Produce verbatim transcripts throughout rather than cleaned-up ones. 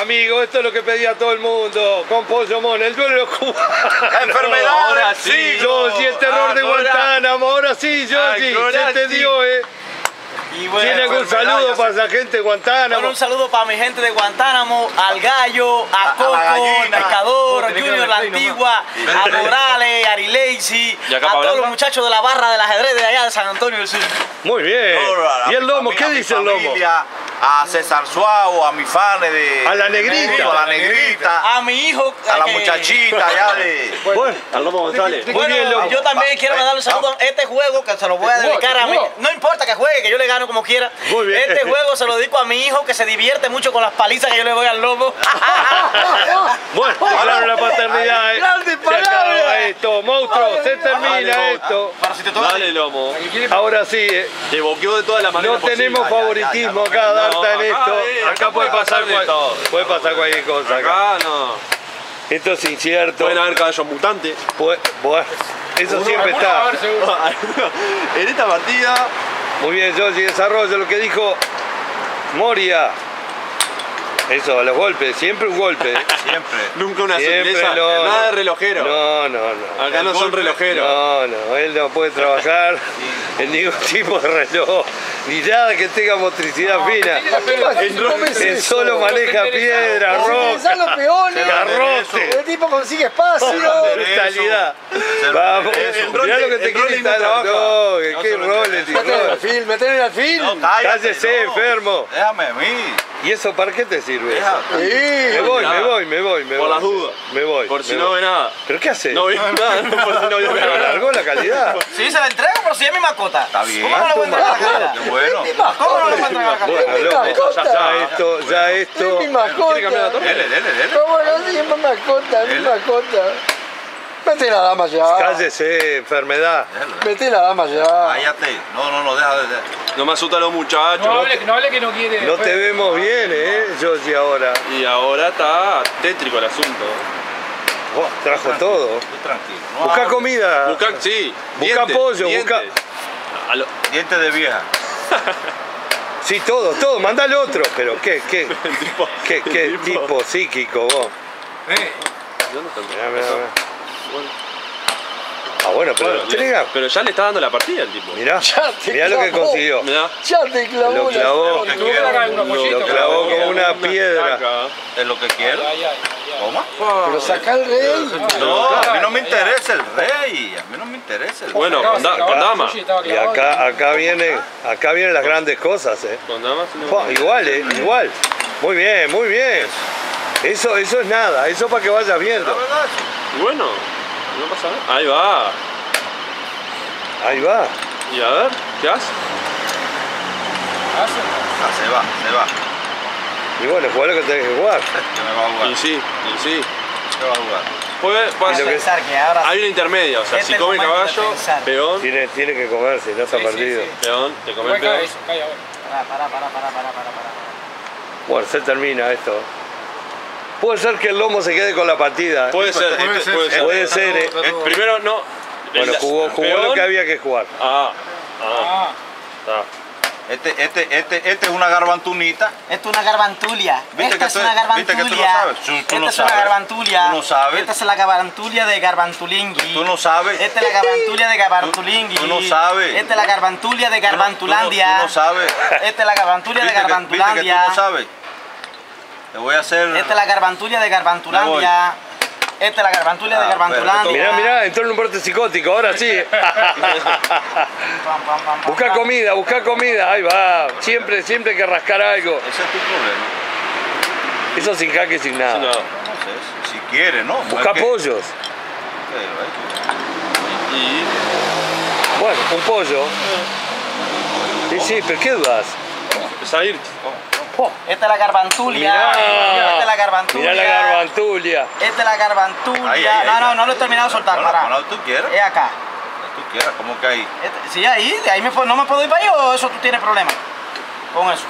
amigo, esto es lo que pedía todo el mundo. Con Pollo Mon, el duelo de los cubanos. Enfermedad, Ahora sí. sí, Yoshi, el terror de Ahora. Guantánamo. Ahora sí, Yoshi, Ahora se te sí. dio, eh. Y bueno, ¿Tiene algún saludo para esa gente de Guantánamo? bueno, un saludo para mi gente de Guantánamo, al Gallo, a, A- a Coco, la al gallina. Pescador, a Tenés que Junior darle La play Antigua, a Morales, a Ari Lacy, ¿Y a acá todos Pablanca? los muchachos de la barra del ajedrez de allá de San Antonio del Sur. Muy bien. A ¿Y el mi lomo? familia, ¿Qué a mi dice el lomo? familia, A César Suavo, a mi fan de... A la negrita. A la negrita. A mi hijo. A la que- muchachita allá de... Bueno, Al Lomo González. Muy Bueno, bien, lomo. yo también Va, quiero va, mandarle un saludo a este juego que se lo voy a Jugó, dedicar a mí. jugó. No importa que juegue, que yo le gano como quiera. Muy bien. Este juego se lo dedico a mi hijo que se divierte mucho con las palizas que yo le doy al lobo. Bueno, declaro la paternidad, eh. Grandes Se acaba palabras. esto, monstruo, se termina Dale, esto. Para si te toca. Dale, Lomo. Ahora sí, eh. Te boqueó de todas las No maneras tenemos posibles. favoritismo ya, ya, acá, no, Darta, en acá, esto. eh, Acá acá puede puede pasar, pasar de cual- todo. puede pasar cualquier cosa acá. Acá no. Esto es incierto. Pueden haber caballos mutantes. Pu- Bueno, eso siempre está. En esta partida, Muy bien, Yoshi, desarrolla lo que dijo Moria. Eso, los golpes, siempre un golpe. ¿eh? Siempre. nunca una Siempre sorpresa. no, Nada de no. relojero. No, no, no. Acá no El son golpe- relojeros. No, no, él no puede trabajar en ningún tipo de reloj, ni nada que tenga motricidad fina. Él solo maneja piedra, roca, los peones, garrote, el tipo consigue espacio. brutalidad. Se lo Vamos, merece. El mirá lo que Rolling- te el quiere Rolling no instalar. trabaja. No, que No qué se lo roles, merece. y Métele al roles. film, métele al film. No, cállate, Cállese, no. enfermo. Déjame a mí. ¿Y eso para qué te sirve? Deja. Me Sí. voy, me Nada. voy, me voy, me voy. Por las dudas. Me voy. Por si me no voy. ve nada. ¿Pero qué hace? No ve nada, no, por si no ve Pero nada. largó la calidad. Sí, se la entrego, pero si es mi mascota. Está bien. ¿Cómo no le voy a entregar la Ah, calidad? Qué bueno. ¿Cómo no le voy a entregar la calidad? Bueno, mi loco, mascota. ya esto, ya Es esto. mi ¿Quiere cambiar la mascota. torre? Dele, dele, dele. ¿Cómo no se llama mascota? Mi Dele. mascota. Mete la dama ya. Cállese, enfermedad. Dele. Mete la dama ya. Cállate. No, no, no, deja de... de- No me asustan los muchachos. No hable, no hable que no quiere. No te vemos bien, eh, Yoshi, ahora. Y ahora está tétrico el asunto. Oh, trajo todo. Tú tranquilo. No Busca hables. comida. Busca, sí. Busca dientes, pollo, dientes. busca- A lo- Dientes de vieja. Sí, todo, todo. Mandale otro. Pero qué, qué, el tipo. qué, qué el tipo psíquico vos. Eh, ¿Dónde está el Mirá, mirá, mirá. Bueno, Ah, bueno, pero bueno, entrega. pero ya le está dando la partida el tipo. Mirá, Ya te mirá lo que clavó. consiguió. Mirá. Ya te clavó. Lo la- clavó. que tuvo que sacar algunos Lo pollitos. clavó como una piedra. estaca. Es lo que quiero. ay, ay, ay, ay. ¿Cómo? Pero saca el rey. No, a mí no me interesa el rey. A mí no me interesa el rey. Bueno, Acá con, da- se con clavaba dama. el sushi, estaba Y clavado. acá, acá vienen, acá vienen las grandes cosas, eh. Con damas. no. Fua, igual, eh, igual. Muy bien, muy bien. Eso, eso es nada, eso para que vayas viendo. La verdad, Y bueno, no pasa nada. Ahí va. Ahí va. Y a ver, ¿qué hace? ah, se va, se va. Y bueno, jugar lo que tenés que jugar. Que me va a jugar. Y sí, y sí. ¿Qué va a jugar? Puede, puede Y lo hacer- que- Pensar que ahora Hay una intermedia, o sea, Este si es el come momento de caballo, pensar. peón, Tiene, tiene que comer, si no se ha Sí, sí, perdido. sí. peón, te come Buen el peón. cabeza, calla, bueno. Para, para, para, para, para, para, para. Bueno, se termina esto. Puede ser que el lomo se quede con la partida. Puede ser, Puede este- ser, puede ser. Puede ser, eh. Eh, primero no. Bueno, el- jugó, jugó peón. lo que había que jugar. Ah, ah, Ah, ah. Este, este, este, este es una garbantunita. Esto es una garbantulia. ¿Viste Esta que es tú- una viste que tú garbantulia. no sabes? Tú- tú Esta no es una sabes. garbantulia. Tú no sabes. Esta es la garbantulia de Garbantulingui. Tú no sabes. Esta es la garbantulia de Garbantulingui. Tú- tú no sabes. Esta es la garbantulia de Tú no- tú no- Garbantulandia. Tú no sabes. Esta es la garbantulia de ¿Viste que, viste que tú Garbantulandia. no sabes? Te voy a hacer... Esta es la garbantulia de Garbantulandia. Esta es la garbantulia de Ah, Garbantulandia. Mirá, mirá, entró en un brote psicótico, ahora sí. Pam, pam, pam, pam, Busca pam. comida, busca comida. Ahí va. Siempre, siempre hay que rascar algo. Ese es tu problema. Eso sin jaque, sin nada. No. No sé, si quieres, ¿no? No Busca es que- pollos. Ok, Y Bueno, un pollo. Sí, sí, pero ¿qué dudas? empezá a ir. Esta es la garbantulia. Mirá. Esta es la garbantulia. Mirá la garbantulia. Esta es la garbantulia. Ahí, ahí, no, ahí. no, no lo he terminado de soltar. Bueno, Para. cuando tú quieras. Es acá. Tú quieras, como que ahí. Este- sí, ahí, de ahí me, puedo- no me puedo ir para ahí o eso tú tienes problema con eso.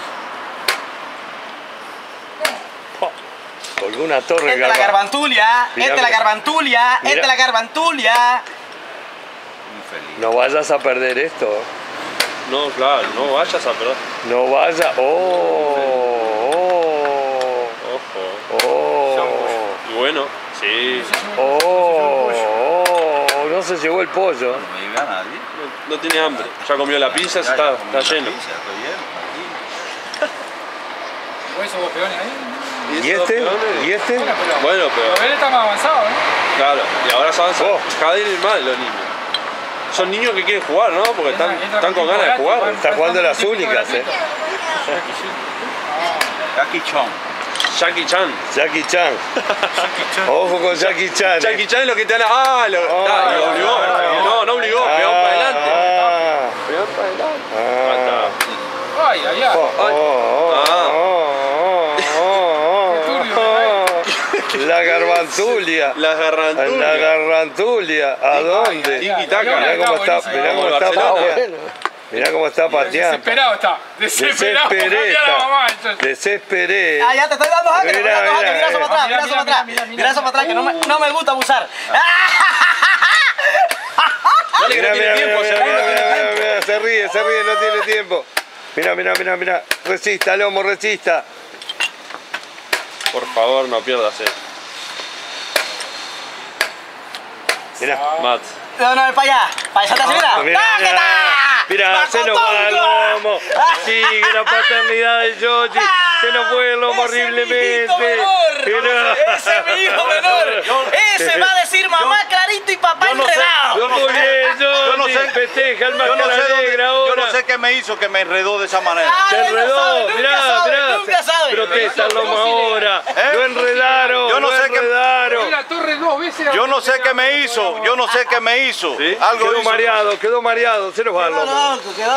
Colgó una torre. Esta es la garba- garbantulia. Mirá, Esta es la mira. garbantulia. Mira. Esta es la garbantulia. Infeliz. No vayas a perder esto. No, claro, no vayas a perder. No vayas. Oh, oh. Oh. Oh, Y bueno, sí. oh, oh, no se llevó el pollo. No me llega nadie. No, no tiene hambre. Ya comió la pizza, Ya, está, ya comí está la lleno. pizza, estoy lleno, tranquilo. O esos dos peones ahí. ¿Y este? ¿Y este? Bueno, pero. Bueno, pero. Pero él está más avanzado, ¿no? Claro, y ahora se avanza Oh. cada vez más los niños. Son niños que quieren jugar, ¿no? Porque están, están con ganas de jugar. Está jugando las únicas, eh. Jackie Chan. Jackie Chan. Jackie Chan. Ojo con Jackie Chan. eh. Jackie Chan es lo que te da. Ah, lo, ah, lo obligó. No, no obligó, pegó para adelante. Ah, Pegó para adelante. ah, Ahí está. Ay, ay, ay. oh, oh, oh, Ah. oh, oh, oh, Qué turbio, oh. La garbantulia. La La garrantulia. garbantulia. ¿A dónde? Tiki taka. Mirá cómo está, mirá cómo está, Barcelona. Bueno. mirá cómo está pateando. Desesperado está. Desesperado. Desesperé Cambiá la está. mamá, entonces. Desesperé. Ah, ya te estoy dando jaque, te estoy Mira, dando jaque, mira, mira eso para atrás, mira, mira eso para mira, atrás, mira, mira, mira eso para atrás, que no me, no me gusta abusar. Dale que Mirá, no mirá, tiene mirá, tiempo, mirá, Serrano, mirá, no tiene mirá, tiempo. mirá, se ríe, se ríe, no tiene tiempo. Mirá, mirá, mirá, mirá. Resista, Lomo, resista. Por favor, no pierdas, eh. Mirá. Matt. No, no, para allá, para allá te mira. Mirá, mirá, mirá, se nos va el lomo. Sigue la paternidad de Yoshi. Se nos fue el lomo horriblemente. Mirá. Ese es mi hijo menor. Ese va a decir mamá clarito y papá yo no sé, enredado. yo no Muy sé, bien, yo no Yoshi. sé, Festeja el yo no sé, máscara dónde- negra yo ahora. no sé qué me hizo que me enredó de esa manera. Ah, Se él no sabe, enredó, nunca mirá, sabe, mirá. nunca sabe. Protesta el lomo Pero yo sí le- ahora. ¿Eh? Lo enredaron, Yo no lo sé qué- enredaron. La torre dos veces. Yo no sé qué me hizo, yo no sé qué me hizo. ¿Sí? Algo Quedó hizo. mareado, quedó mareado. Se nos va el No, lomo. no, quedó